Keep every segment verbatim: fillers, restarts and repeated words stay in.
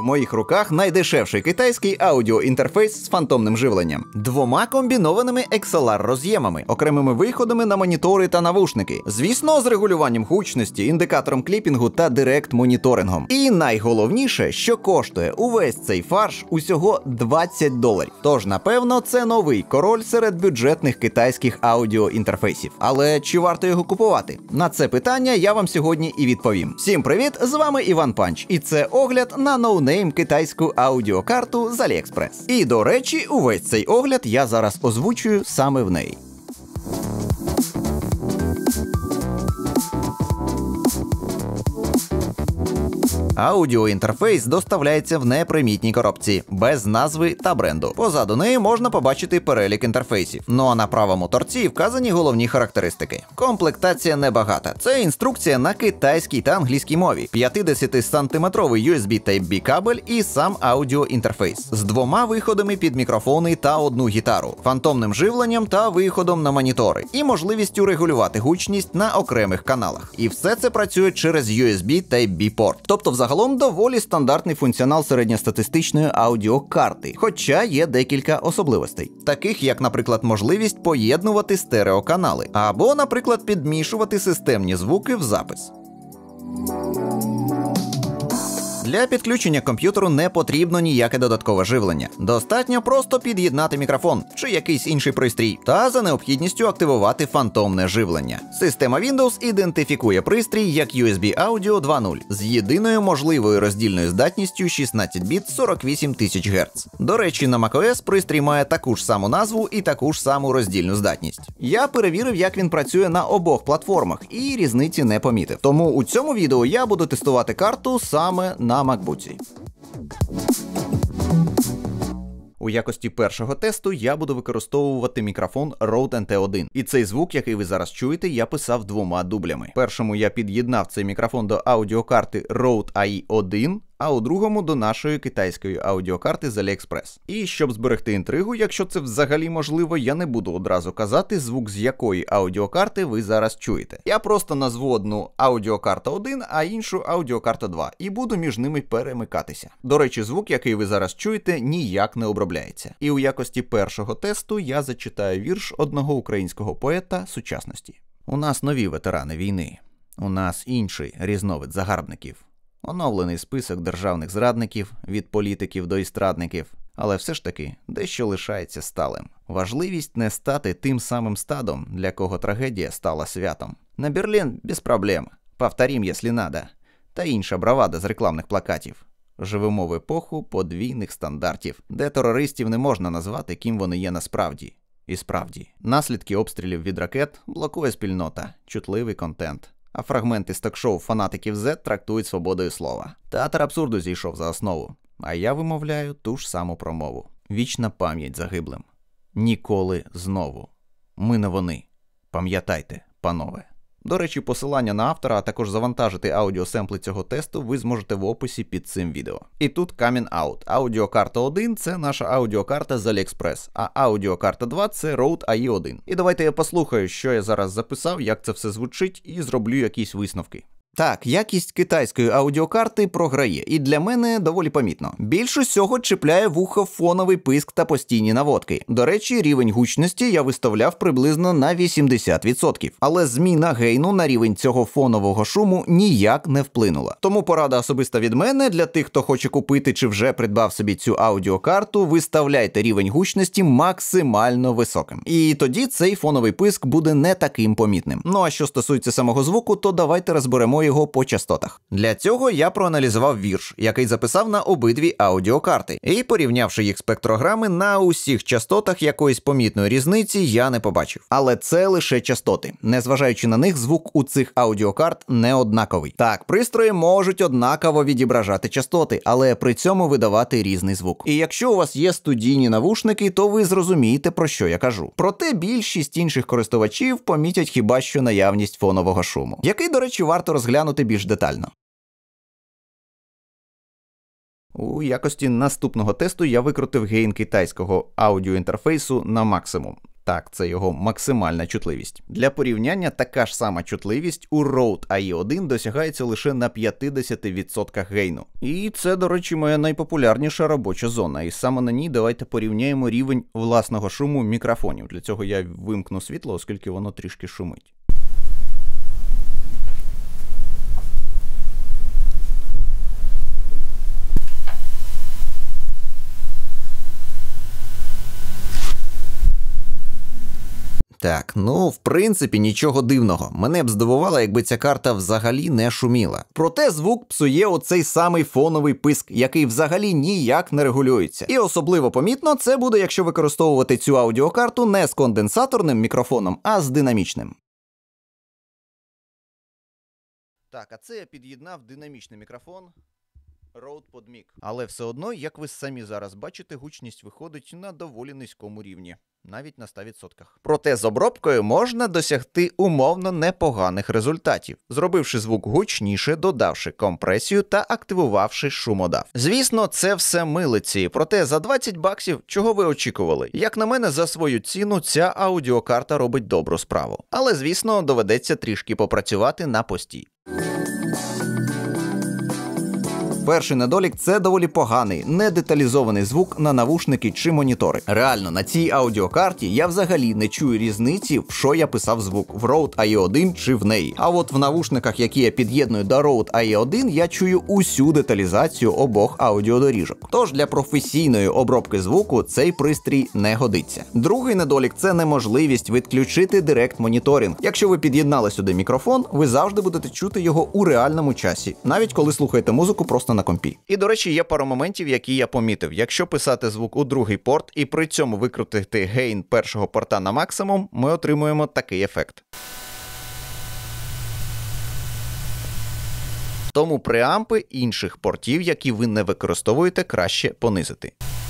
моїх руках найдешевший китайський аудіоінтерфейс з фантомним живленням. Двома комбінованими ікс ел ар-роз'ємами, окремими виходами на монітори та навушники. Звісно, з регулюванням гучності, індикатором кліпінгу та директ-моніторингом. І найголовніше, що коштує увесь цей фарш усього двадцять доларів. Тож, напевно, це новий король серед бюджетних китайських аудіоінтерфейсів. Але чи варто його купувати? На це питання я вам сьогодні і відповім. Всім привіт, з вами Іван Панч, і це огляд на ноунейм китайську аудіокарту з AliExpress. І, до речі, увесь цей огляд я зараз озвучую саме в неї. Аудіоінтерфейс доставляється в непримітній коробці, без назви та бренду. Позаду неї можна побачити перелік інтерфейсів. Ну а на правому торці вказані головні характеристики. Комплектація небагата. Це інструкція на китайській та англійській мові, п'ятдесятисантиметровий ю ес бі Type-B кабель і сам аудіоінтерфейс з двома виходами під мікрофони та одну гітару, фантомним живленням та виходом на монітори, і можливістю регулювати гучність на окремих каналах. І все це працює через ю ес бі Type-B порт. Тобто, загалом доволі стандартний функціонал середньостатистичної аудіокарти, хоча є декілька особливостей, таких як, наприклад, можливість поєднувати стереоканали, або, наприклад, підмішувати системні звуки в запис. Для підключення комп'ютеру не потрібно ніяке додаткове живлення. Достатньо просто під'єднати мікрофон чи якийсь інший пристрій та за необхідністю активувати фантомне живлення. Система Windows ідентифікує пристрій як ю ес бі Audio два нуль з єдиною можливою роздільною здатністю шістнадцять біт сорок вісім тисяч герц. До речі, на macOS пристрій має таку ж саму назву і таку ж саму роздільну здатність. Я перевірив, як він працює на обох платформах і різниці не помітив. Тому у цьому відео я буду тестувати карту саме на на макбуці. У якості першого тесту я буду використовувати мікрофон Rode ен те один. І цей звук, який ви зараз чуєте, я писав двома дублями. Першому я під'єднав цей мікрофон до аудіокарти Rode ей ай один, а у другому до нашої китайської аудіокарти з AliExpress. І щоб зберегти інтригу, якщо це взагалі можливо, я не буду одразу казати, звук з якої аудіокарти ви зараз чуєте. Я просто назву одну аудіокарта один, а іншу аудіокарта два, і буду між ними перемикатися. До речі, звук, який ви зараз чуєте, ніяк не обробляється. І у якості першого тесту я зачитаю вірш одного українського поета сучасності. У нас нові ветерани війни. У нас інший різновид загарбників. Оновлений список державних зрадників, від політиків до істрадників, але все ж таки дещо лишається сталим. Важливість не стати тим самим стадом, для кого трагедія стала святом. На Берлін без проблем, повторім, якщо надо, та інша бравада з рекламних плакатів. Живемо в епоху подвійних стандартів, де терористів не можна назвати, ким вони є насправді. І справді, наслідки обстрілів від ракет блокує спільнота, чутливий контент. А фрагменти з ток-шоу фанатиків зет трактують свободою слова. Театр абсурду зійшов за основу. А я вимовляю ту ж саму промову. Вічна пам'ять загиблим. Ніколи знову. Ми не вони. Пам'ятайте, панове. До речі, посилання на автора, а також завантажити аудіосемпли цього тесту ви зможете в описі під цим відео. І тут камін аут. Аудіокарта один – це наша аудіокарта з AliExpress, а аудіокарта два – це Rode ей ай один. І давайте я послухаю, що я зараз записав, як це все звучить, і зроблю якісь висновки. Так, якість китайської аудіокарти програє, і для мене доволі помітно. Більш усього чіпляє вухо фоновий писк та постійні наводки. До речі, рівень гучності я виставляв приблизно на вісімдесят відсотків, але зміна гейну на рівень цього фонового шуму ніяк не вплинула. Тому порада особиста від мене для тих, хто хоче купити чи вже придбав собі цю аудіокарту, виставляйте рівень гучності максимально високим. І тоді цей фоновий писк буде не таким помітним. Ну а що стосується самого звуку, то давайте розберемо його по частотах. Для цього я проаналізував вірш, який записав на обидві аудіокарти, і порівнявши їх спектрограми, на усіх частотах якоїсь помітної різниці я не побачив. Але це лише частоти. Незважаючи на них, звук у цих аудіокарт не однаковий. Так, пристрої можуть однаково відображати частоти, але при цьому видавати різний звук. І якщо у вас є студійні навушники, то ви зрозумієте, про що я кажу. Проте більшість інших користувачів помітять хіба що наявність фонового шуму, який, до речі, варто розглянути більш детально. У якості наступного тесту я викрутив гейн китайського аудіоінтерфейсу на максимум. Так, це його максимальна чутливість. Для порівняння така ж сама чутливість у Rode ей і один досягається лише на п'ятдесят відсотків гейну. І це, до речі, моя найпопулярніша робоча зона. І саме на ній давайте порівняємо рівень власного шуму мікрофонів. Для цього я вимкну світло, оскільки воно трішки шумить. Так, ну, в принципі, нічого дивного. Мене б здивувало, якби ця карта взагалі не шуміла. Проте звук псує оцей самий фоновий писк, який взагалі ніяк не регулюється. І особливо помітно це буде, якщо використовувати цю аудіокарту не з конденсаторним мікрофоном, а з динамічним. Так, а це я під'єднав динамічний мікрофон Rode PodMic. Але все одно, як ви самі зараз бачите, гучність виходить на доволі низькому рівні. Навіть на ста відсотках. Проте з обробкою можна досягти умовно непоганих результатів, зробивши звук гучніше, додавши компресію та активувавши шумодав. Звісно, це все милиці, проте за двадцять баксів чого ви очікували? Як на мене, за свою ціну ця аудіокарта робить добру справу. Але, звісно, доведеться трішки попрацювати на пості. Перший недолік – це доволі поганий, недеталізований звук на навушники чи монітори. Реально, на цій аудіокарті я взагалі не чую різниці, в що я писав звук, в Rode ей і один чи в неї. А от в навушниках, які я під'єдную до Rode ей і один, я чую усю деталізацію обох аудіодоріжок. Тож для професійної обробки звуку цей пристрій не годиться. Другий недолік – це неможливість відключити директ-моніторинг. Якщо ви під'єднали сюди мікрофон, ви завжди будете чути його у реальному часі, навіть коли слухаєте музику просто на компі. І, до речі, є пару моментів, які я помітив. Якщо писати звук у другий порт і при цьому викрутити гейн першого порта на максимум, ми отримуємо такий ефект. Тому преампи інших портів, які ви не використовуєте, краще понизити.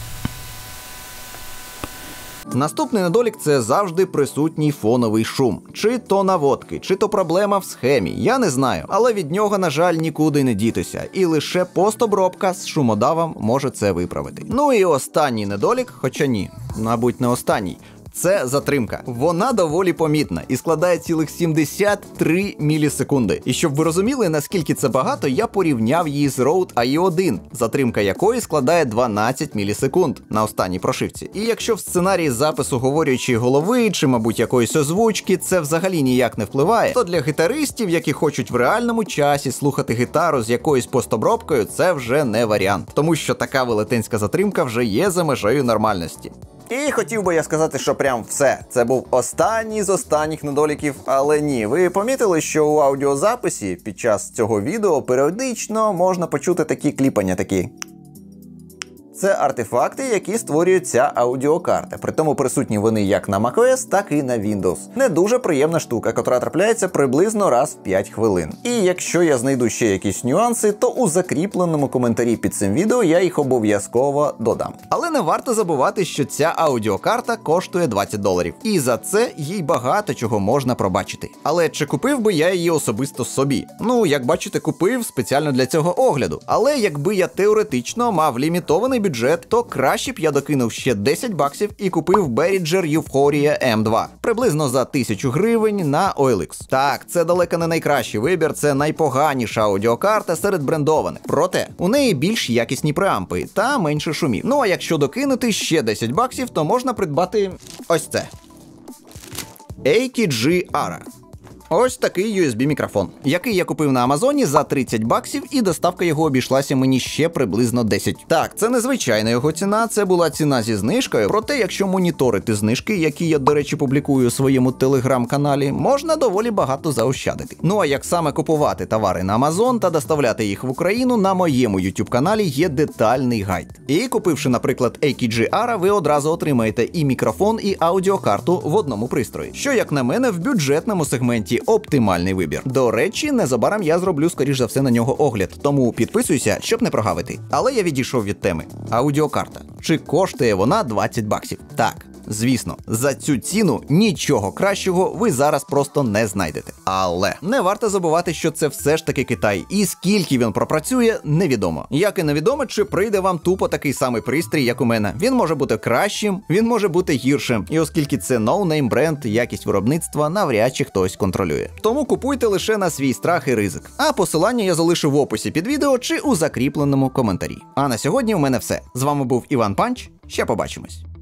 Наступний недолік – це завжди присутній фоновий шум. Чи то наводки, чи то проблема в схемі, я не знаю. Але від нього, на жаль, нікуди не дітися. І лише постобробка з шумодавом може це виправити. Ну і останній недолік, хоча ні, мабуть, не останній. Це затримка. Вона доволі помітна і складає цілих сімдесят три мілісекунди. І щоб ви розуміли, наскільки це багато, я порівняв її з Rode ей і один, затримка якої складає дванадцять мілісекунд на останній прошивці. І якщо в сценарії запису говорячої голови чи, мабуть, якоїсь озвучки це взагалі ніяк не впливає, то для гітаристів, які хочуть в реальному часі слухати гітару з якоюсь постобробкою, це вже не варіант. Тому що така велетенська затримка вже є за межею нормальності. І хотів би я сказати, що прям все. Це був останній з останніх недоліків, але ні. Ви помітили, що у аудіозаписі під час цього відео періодично можна почути такі кліпання, такі. Це артефакти, які створює ця аудіокарта. Притому присутні вони як на macOS, так і на Windows. Не дуже приємна штука, котра трапляється приблизно раз в п'ять хвилин. І якщо я знайду ще якісь нюанси, то у закріпленому коментарі під цим відео я їх обов'язково додам. Але не варто забувати, що ця аудіокарта коштує двадцять доларів. І за це їй багато чого можна пробачити. Але чи купив би я її особисто собі? Ну, як бачите, купив спеціально для цього огляду. Але якби я теоретично мав лімітований бюджет, то краще б я докинув ще десять баксів і купив Behringer Euphoria ем два. Приблизно за тисячу гривень на о ел ікс. Так, це далеко не найкращий вибір, це найпоганіша аудіокарта серед брендованих. Проте, у неї більш якісні преампи та менше шумів. Ну а якщо докинути ще десять баксів, то можна придбати ось це. ей кі джі Ara. Ось такий ю ес бі-мікрофон, який я купив на Амазоні за тридцять баксів, і доставка його обійшлася мені ще приблизно десять. Так, це не звичайна його ціна, це була ціна зі знижкою, проте якщо моніторити знижки, які я, до речі, публікую у своєму телеграм-каналі, можна доволі багато заощадити. Ну а як саме купувати товари на Амазон та доставляти їх в Україну, на моєму ютуб-каналі є детальний гайд. І купивши, наприклад, ей кі джі Ara, ви одразу отримаєте і мікрофон, і аудіокарту в одному пристрої, що, як на мене, в бюджетному сегменті оптимальний вибір. До речі, незабаром я зроблю, скоріш за все, на нього огляд, тому підписуйся, щоб не прогавити. Але я відійшов від теми. Аудіокарта. Чи коштує вона двадцять баксів? Так. Звісно, за цю ціну нічого кращого ви зараз просто не знайдете. Але не варто забувати, що це все ж таки Китай, і скільки він пропрацює, невідомо. Як і невідомо, чи прийде вам тупо такий самий пристрій, як у мене. Він може бути кращим, він може бути гіршим. І оскільки це ноунейм бренд, якість виробництва навряд чи хтось контролює. Тому купуйте лише на свій страх і ризик. А посилання я залишу в описі під відео чи у закріпленому коментарі. А на сьогодні у мене все. З вами був Іван Панч. Ще побачимось.